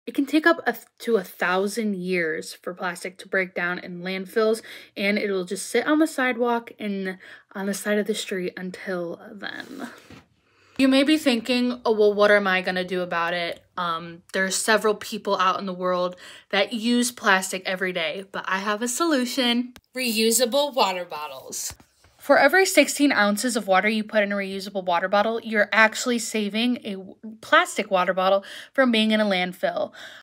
It can take up to 1,000 years for plastic to break down in landfills, and it'll just sit on the sidewalk and on the side of the street until then. You may be thinking, oh, well, what am I gonna do about it? There's several people out in the world that use plastic every day, but I have a solution. Reusable water bottles. For every 16 ounces of water you put in a reusable water bottle, you're actually saving a plastic water bottle from being in a landfill.